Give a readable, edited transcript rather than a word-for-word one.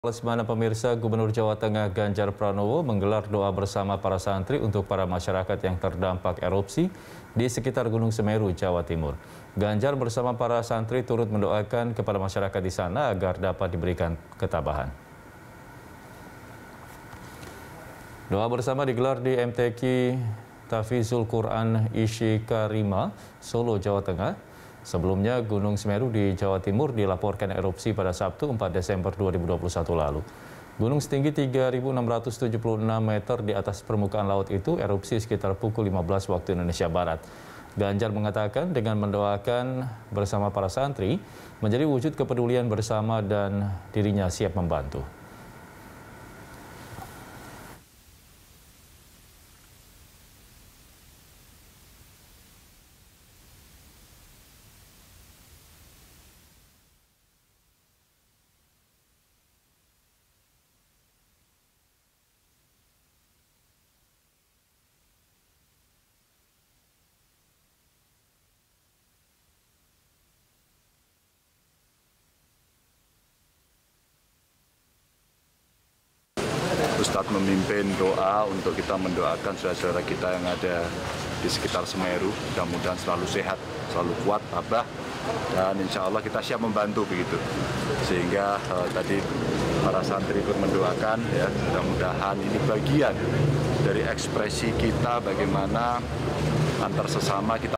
Lesmana pemirsa, Gubernur Jawa Tengah Ganjar Pranowo menggelar doa bersama para santri untuk para masyarakat yang terdampak erupsi di sekitar Gunung Semeru, Jawa Timur. Ganjar bersama para santri turut mendoakan kepada masyarakat di sana agar dapat diberikan ketabahan. Doa bersama digelar di MTQ Tahfidzul Quran Ishikarima, Solo, Jawa Tengah. Sebelumnya, Gunung Semeru di Jawa Timur dilaporkan erupsi pada Sabtu 4 Desember 2021 lalu. Gunung setinggi 3.676 meter di atas permukaan laut itu erupsi sekitar pukul 15 waktu Indonesia Barat. Ganjar mengatakan dengan mendoakan bersama para santri menjadi wujud kepedulian bersama dan dirinya siap membantu. Ustadz memimpin doa untuk kita mendoakan saudara-saudara kita yang ada di sekitar Semeru. Mudah-mudahan selalu sehat, selalu kuat, tabah, dan insya Allah kita siap membantu begitu. Sehingga tadi para santri ikut mendoakan, ya, mudah-mudahan ini bagian dari ekspresi kita bagaimana antar sesama kita